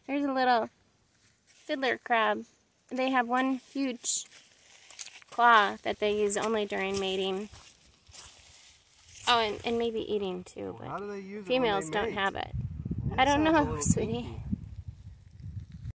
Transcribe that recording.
There's a little fiddler crab. They have one huge claw that they use only during mating. Oh, and maybe eating too, but how do they use females it don't mate? have it. Well, I don't know, little sweetie. pinky.